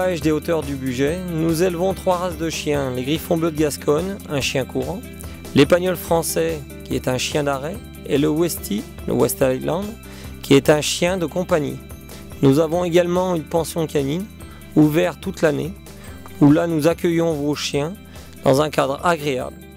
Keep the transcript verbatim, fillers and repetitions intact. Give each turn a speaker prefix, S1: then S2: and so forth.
S1: l'élevage des hauteurs du Bugey, nous élevons trois races de chiens. Les Griffons bleus de Gascogne, un chien courant, l'Épagnol français, qui est un chien d'arrêt, et le Westie, le West Highland, qui est un chien de compagnie. Nous avons également une pension canine, ouverte toute l'année, où là nous accueillons vos chiens dans un cadre agréable.